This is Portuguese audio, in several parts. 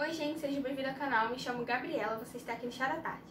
Oi gente, seja bem-vindo ao canal, me chamo Gabriela, você está aqui no Chá da Tarde.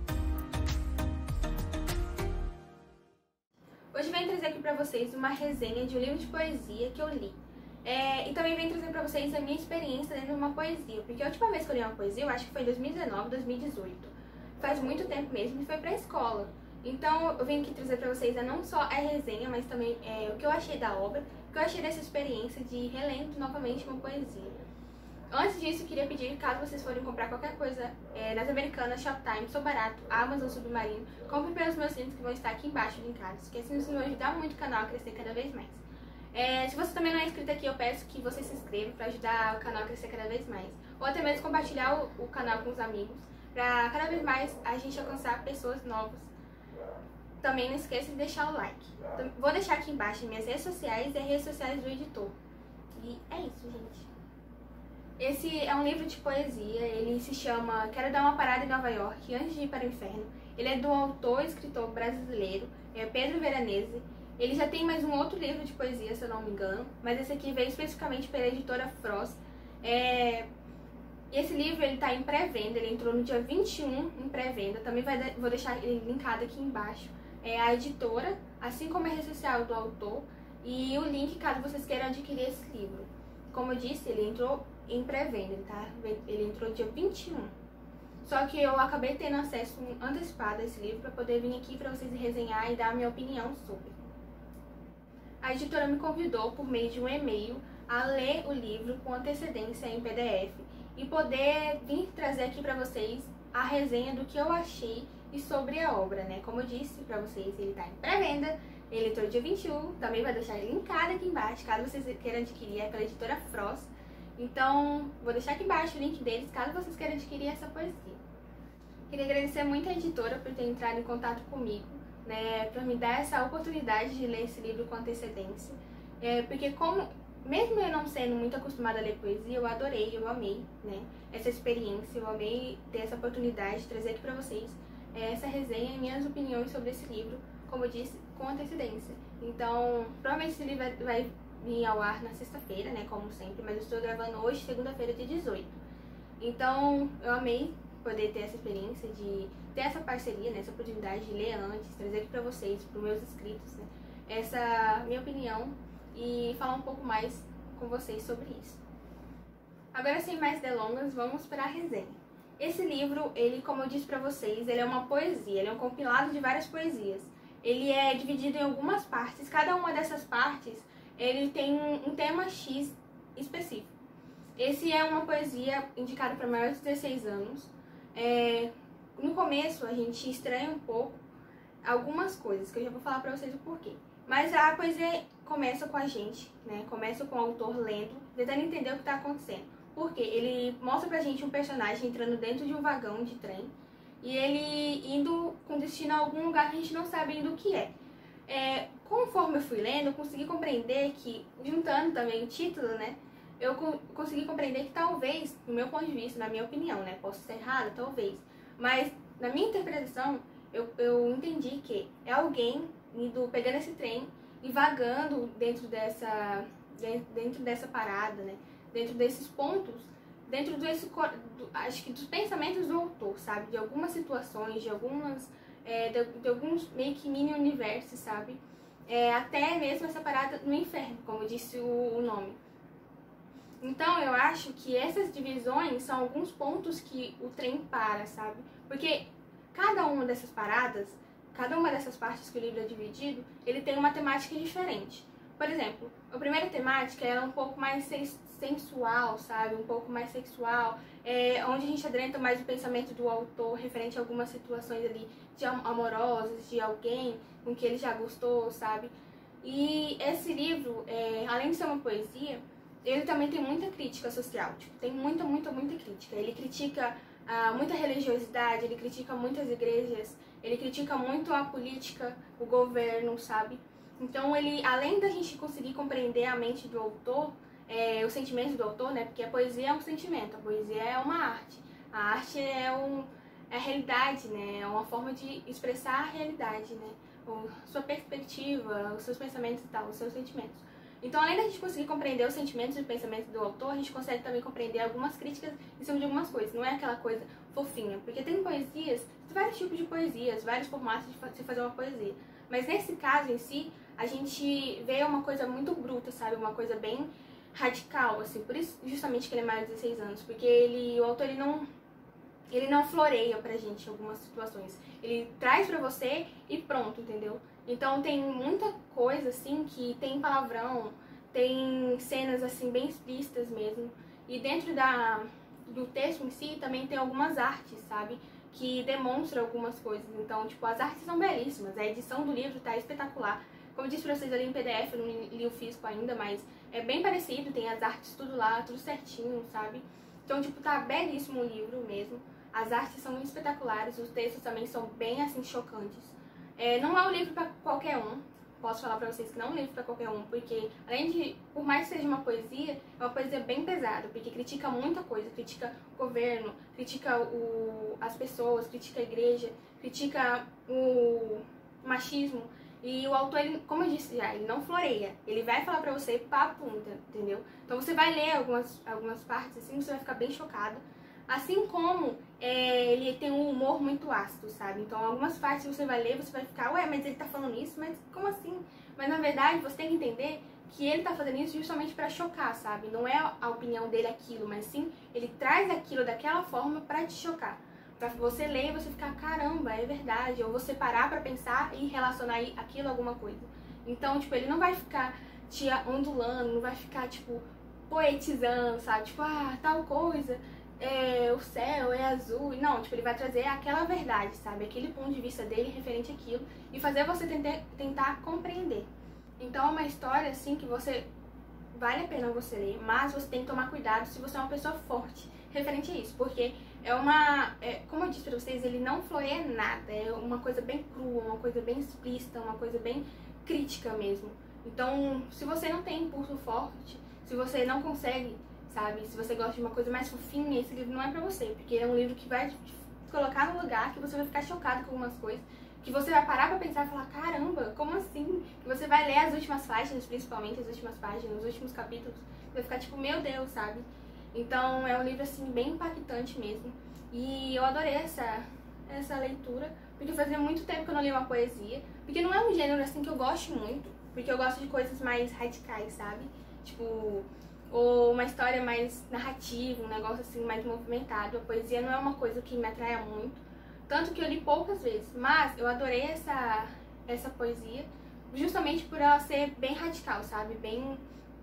Hoje eu venho trazer aqui pra vocês uma resenha de um livro de poesia que eu li. E também venho trazer pra vocês a minha experiência dentro de uma poesia, porque a última vez que eu li uma poesia, eu acho que foi em 2019, 2018. Faz muito tempo mesmo e foi pra escola. Então eu venho aqui trazer pra vocês não só a resenha, mas também o que eu achei da obra, o que eu achei dessa experiência de relendo novamente uma poesia. Antes disso, eu queria pedir, caso vocês forem comprar qualquer coisa nas Americanas, Shoptime, Sou Barato, Amazon, Submarino, compre pelos meus links que vão estar aqui embaixo linkados, que assim vocês vão ajudar muito o canal a crescer cada vez mais. Se você também não é inscrito aqui, eu peço que você se inscreva para ajudar o canal a crescer cada vez mais. Ou até mesmo compartilhar o canal com os amigos, para cada vez mais a gente alcançar pessoas novas. Também não esqueça de deixar o like. Vou deixar aqui embaixo minhas redes sociais e as redes sociais do editor. E é isso, gente. Esse é um livro de poesia, ele se chama Quero Dar Uma Parada em Nova York Antes de Ir para o Inferno. Ele é do autor e escritor brasileiro, Pedro Veranese. Ele já tem mais um outro livro de poesia, se eu não me engano, mas esse aqui veio especificamente pela editora Frost. Esse livro ele está em pré-venda, ele entrou no dia 21 em pré-venda, também vou deixar ele linkado aqui embaixo. A editora, assim como a rede social do autor e o link caso vocês queiram adquirir esse livro. Como eu disse, ele entrou em pré-venda, tá? Ele entrou dia 21. Só que eu acabei tendo acesso antecipado a esse livro para poder vir aqui para vocês resenhar e dar a minha opinião sobre. A editora me convidou por meio de um e-mail a ler o livro com antecedência em PDF e poder vir trazer aqui para vocês a resenha do que eu achei e sobre a obra, né? Como eu disse para vocês, ele tá em pré-venda, ele entrou dia 21, também vai deixar linkado aqui embaixo, caso vocês queiram adquirir, é pela editora Frost. Então, vou deixar aqui embaixo o link deles, caso vocês queiram adquirir essa poesia. Queria agradecer muito a editora por ter entrado em contato comigo, né, por me dar essa oportunidade de ler esse livro com antecedência. Porque mesmo eu não sendo muito acostumada a ler poesia, eu adorei, eu amei, né, essa experiência, eu amei ter essa oportunidade de trazer aqui pra vocês essa resenha e minhas opiniões sobre esse livro, como eu disse, com antecedência. Então, provavelmente esse livro vai vir ao ar na sexta-feira, né, como sempre, mas eu estou gravando hoje, segunda-feira, dia 18. Então, eu amei poder ter essa experiência, de ter essa parceria, né, essa oportunidade de ler antes, trazer aqui pra vocês, pros meus inscritos, né, essa minha opinião e falar um pouco mais com vocês sobre isso. Agora, sem mais delongas, vamos para a resenha. Esse livro, ele, como eu disse pra vocês, ele é uma poesia, ele é um compilado de várias poesias. Ele é dividido em algumas partes, cada uma dessas partes ele tem um tema X específico. Esse é uma poesia indicada para maiores de 16 anos. No começo a gente estranha um pouco algumas coisas, que eu já vou falar para vocês o porquê. Mas a poesia começa com a gente, né? Começa com o autor lendo, tentando entender o que está acontecendo. Porque ele mostra pra gente um personagem entrando dentro de um vagão de trem e ele indo com destino a algum lugar que a gente não sabe ainda o que é. Conforme eu fui lendo, eu consegui compreender que, juntando também o título, né, eu consegui compreender que talvez, no meu ponto de vista, na minha opinião, né, posso estar errada, talvez, mas na minha interpretação, eu entendi que é alguém pegando esse trem e vagando dentro dessa parada, né, dentro desses pontos, acho que dos pensamentos do autor, sabe, de algumas situações, de alguns meio que mini universos, sabe? Até mesmo essa parada no inferno, como disse o nome. Então eu acho que essas divisões são alguns pontos que o trem para, sabe? Porque cada uma dessas paradas, cada uma dessas partes que o livro é dividido, ele tem uma temática diferente. Por exemplo, a primeira temática ela é um pouco mais sensual, sabe? Um pouco mais sexual, onde a gente adentra mais o pensamento do autor referente a algumas situações ali amorosas, de alguém com que ele já gostou, sabe? E esse livro, além de ser uma poesia, ele também tem muita crítica social, tipo, tem muita crítica. Ele critica muita religiosidade, ele critica muitas igrejas, ele critica muito a política, o governo, sabe? Então, ele, além da gente conseguir compreender a mente do autor, os sentimentos do autor, né? Porque a poesia é um sentimento, a poesia é uma arte. A arte é a realidade, né? É uma forma de expressar a realidade, né? Sua perspectiva, os seus pensamentos e tal, os seus sentimentos. Então, além da gente conseguir compreender os sentimentos e pensamentos do autor, a gente consegue também compreender algumas críticas em cima de algumas coisas. Não é aquela coisa fofinha, porque tem poesias, vários tipos de poesias, vários formatos de se fazer uma poesia. Mas nesse caso em si, a gente vê uma coisa muito bruta, sabe? Uma coisa bem radical, assim. Por isso, justamente, que ele é mais de 16 anos. Porque o autor, ele não floreia pra gente em algumas situações. Ele traz pra você e pronto, entendeu? Então tem muita coisa, assim, que tem palavrão, tem cenas, assim, bem explícitas mesmo. E dentro do texto em si, também tem algumas artes, sabe? Que demonstram algumas coisas. Então, tipo, as artes são belíssimas. A edição do livro tá espetacular. Como eu disse pra vocês ali em PDF, eu não li o físico ainda, mas é bem parecido. Tem as artes tudo lá, tudo certinho, sabe? Então, tipo, tá belíssimo o livro mesmo. As artes são espetaculares, os textos também são bem, assim, chocantes. Não é um livro pra qualquer um. Posso falar pra vocês que não é um livro pra qualquer um, porque além de, por mais que seja uma poesia, é uma poesia bem pesada, porque critica muita coisa, critica o governo, critica as pessoas, critica a igreja, critica o machismo. E o autor, ele, como eu disse já, ele não floreia, ele vai falar pra você papo, entendeu? Então você vai ler algumas partes assim, você vai ficar bem chocado. Assim como ele tem um humor muito ácido, sabe? Então, algumas partes você vai ler, você vai ficar, ué, mas ele tá falando isso? Mas como assim? Mas, na verdade, você tem que entender que ele tá fazendo isso justamente pra chocar, sabe? Não é a opinião dele aquilo, mas sim, ele traz aquilo daquela forma pra te chocar. Pra você ler e você ficar, caramba, é verdade. Ou você parar pra pensar e relacionar aquilo a alguma coisa. Então, tipo, ele não vai ficar te ondulando, não vai ficar, tipo, poetizando, sabe? Tipo, tal coisa... o céu é azul. Não, tipo, ele vai trazer aquela verdade, sabe? Aquele ponto de vista dele referente àquilo e fazer você tentar compreender. Então é uma história, assim, que vale a pena você ler, mas você tem que tomar cuidado se você é uma pessoa forte referente a isso, porque como eu disse pra vocês, ele não floreia nada, é uma coisa bem crua, uma coisa bem explícita, uma coisa bem crítica mesmo. Então, se você não tem impulso forte, se você não consegue, sabe, se você gosta de uma coisa mais fofinha, esse livro não é pra você, porque é um livro que vai te colocar no lugar que você vai ficar chocado com algumas coisas, que você vai parar pra pensar e falar, caramba, como assim? Que você vai ler as últimas páginas, principalmente as últimas páginas, os últimos capítulos, e vai ficar tipo, meu Deus, sabe? Então é um livro, assim, bem impactante mesmo, e eu adorei essa leitura, porque fazia muito tempo que eu não li uma poesia, porque não é um gênero, assim, que eu gosto muito, porque eu gosto de coisas mais radicais, sabe? Tipo... ou uma história mais narrativa, um negócio assim mais movimentado. A poesia não é uma coisa que me atraia muito, tanto que eu li poucas vezes, mas eu adorei essa poesia justamente por ela ser bem radical, sabe? Bem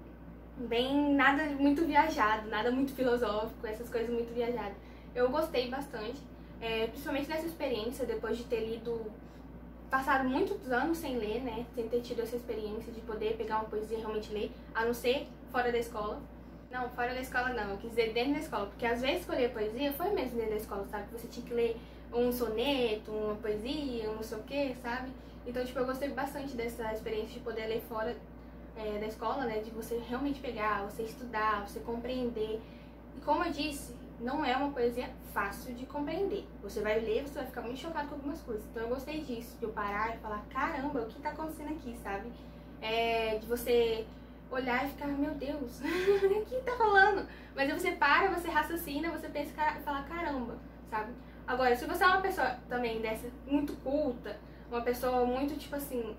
nada muito viajado, nada muito filosófico, essas coisas muito viajadas. Eu gostei bastante, principalmente dessa experiência, depois de ter passado muitos anos sem ler, né? Sem ter tido essa experiência de poder pegar uma poesia e realmente ler, a não ser fora da escola. Não, fora da escola não, eu quis dizer dentro da escola, porque às vezes que eu lia poesia foi mesmo dentro da escola, sabe? Você tinha que ler um soneto, uma poesia, um não sei o que, sabe? Então, tipo, eu gostei bastante dessa experiência de poder ler fora da escola, né? De você realmente pegar, você estudar, você compreender. E como eu disse, não é uma poesia fácil de compreender. Você vai ler, você vai ficar muito chocado com algumas coisas. Então eu gostei disso, de eu parar e falar, caramba, o que tá acontecendo aqui, sabe? De você olhar e ficar, meu Deus, o que tá rolando? Mas aí você para, você raciocina, você pensa e fala, caramba, sabe? Agora, se você é uma pessoa também dessa, muito culta, uma pessoa muito, tipo assim,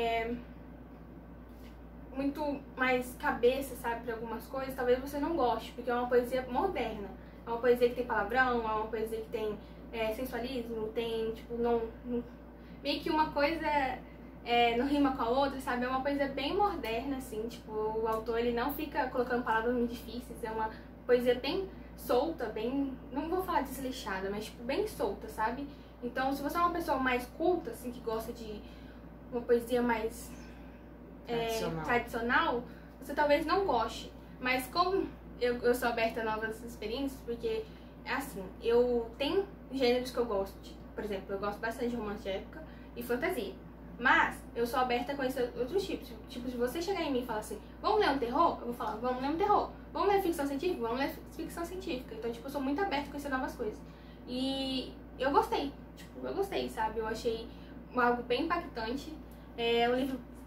muito mais cabeça, sabe, pra algumas coisas, talvez você não goste, porque é uma poesia moderna. É uma poesia que tem palavrão, é uma poesia que tem sensualismo, tem, tipo, meio que uma coisa não rima com a outra, sabe? É uma poesia bem moderna, assim, tipo, o autor, ele não fica colocando palavras muito difíceis, é uma poesia bem solta, bem, não vou falar desleixada, mas, tipo, bem solta, sabe? Então, se você é uma pessoa mais culta, assim, que gosta de uma poesia mais tradicional, você talvez não goste. Mas como eu sou aberta a novas experiências, porque, assim, eu tenho gêneros que eu gosto. Por exemplo, eu gosto bastante de romance de época e fantasia. Mas eu sou aberta a conhecer outros tipos. Tipo, se você chegar em mim e falar assim, vamos ler um terror? Eu vou falar, vamos ler um terror. Vamos ler ficção científica? Vamos ler ficção científica. Então, tipo, eu sou muito aberta a conhecer novas coisas. E eu gostei. Tipo, eu gostei, sabe? Eu achei algo bem impactante. O livro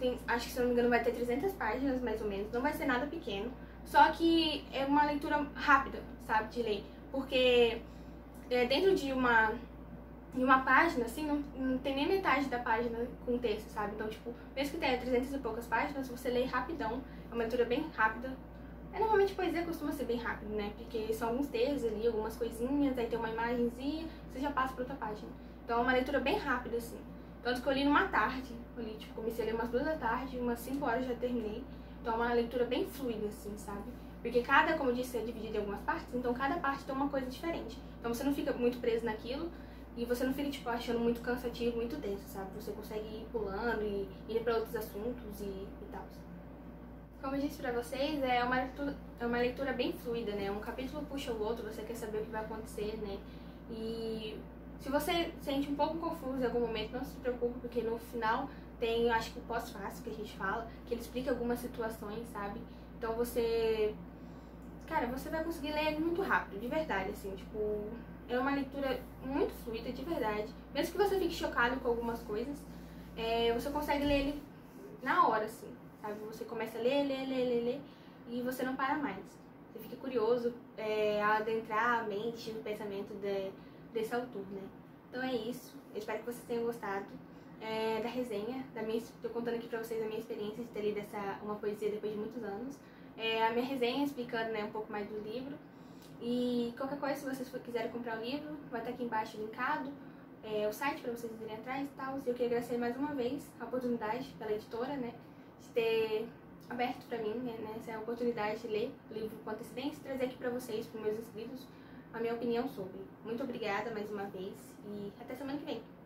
acho que se eu não me engano vai ter 300 páginas mais ou menos, não vai ser nada pequeno, só que é uma leitura rápida, sabe, de ler, porque dentro de uma página, assim, não tem nem metade da página com texto, sabe, então, tipo, mesmo que tenha 300 e poucas páginas, você lê rapidão, é uma leitura bem rápida. Normalmente poesia costuma ser bem rápido, né, porque são alguns textos ali, algumas coisinhas, aí tem uma imagenzinha, você já passa pra outra página, então é uma leitura bem rápida, assim. Tanto que eu li numa tarde, eu li, tipo, comecei a ler umas 2 da tarde, umas 5 horas já terminei. Então é uma leitura bem fluida, assim, sabe? Porque cada, como eu disse, é dividido em algumas partes, então cada parte tem uma coisa diferente. Então você não fica muito preso naquilo e você não fica, tipo, achando muito cansativo, muito denso, sabe? Você consegue ir pulando e ir pra outros assuntos e tal. Como eu disse pra vocês, é uma leitura bem fluida, né? Um capítulo puxa o outro, você quer saber o que vai acontecer, né? E se você sente um pouco confuso em algum momento, não se preocupe, porque no final tem, acho que o pós-fácil que a gente fala, que ele explica algumas situações, sabe? Então cara, você vai conseguir ler ele muito rápido, de verdade, assim, tipo, é uma leitura muito fluida, de verdade. Mesmo que você fique chocado com algumas coisas, você consegue ler ele na hora, assim, sabe? Você começa a ler, e você não para mais. Você fica curioso a adentrar a mente, o pensamento desse autor, né? Então é isso, eu espero que vocês tenham gostado da resenha, tô contando aqui pra vocês a minha experiência de ter lido uma poesia depois de muitos anos, a minha resenha explicando, né, um pouco mais do livro, e qualquer coisa, se vocês quiserem comprar o livro, vai estar aqui embaixo linkado, o site pra vocês irem atrás e tal, e eu queria agradecer mais uma vez a oportunidade pela editora, né, de ter aberto pra mim, né, essa oportunidade de ler o livro com antecedência e trazer aqui pra vocês, pros meus inscritos, a minha opinião sobre. Muito obrigada mais uma vez e até semana que vem.